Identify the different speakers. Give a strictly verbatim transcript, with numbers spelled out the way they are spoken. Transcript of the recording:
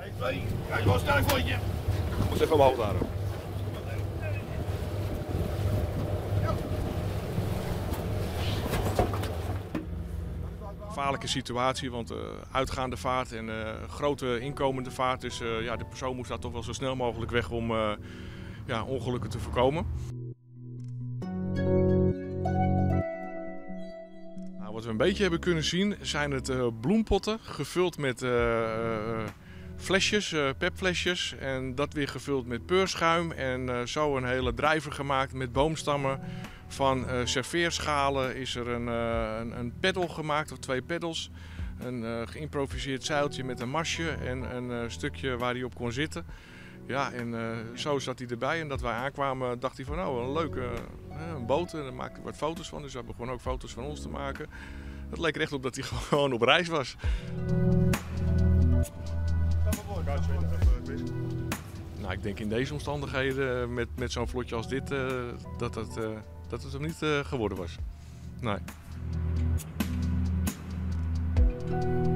Speaker 1: twee, kijk wel sterk vlotje.
Speaker 2: Ik moet even omhoog daar. Gevaarlijke situatie, want uh, uitgaande vaart en uh, grote inkomende vaart. Dus uh, ja, de persoon moest daar toch wel zo snel mogelijk weg om uh, ja, ongelukken te voorkomen. Nou, wat we een beetje hebben kunnen zien zijn het uh, bloempotten gevuld met uh, uh, flesjes, uh, pepflesjes. En dat weer gevuld met peurschuim en uh, zo een hele drijver gemaakt met boomstammen. Van uh, serveerschalen is er een, uh, een, een peddel gemaakt, of twee peddels. Een uh, geïmproviseerd zeiltje met een masje en een uh, stukje waar hij op kon zitten. Ja, en uh, zo zat hij erbij. En dat wij aankwamen dacht hij van, oh, een leuke uh, een boot. En daar maakte ik wat foto's van. Dus we begonnen ook foto's van ons te maken. Het leek er echt op dat hij gewoon op reis was. Nou, ik denk in deze omstandigheden met, met zo'n vlotje als dit uh, dat het... Uh, dat het hem niet uh, geworden was. Nee.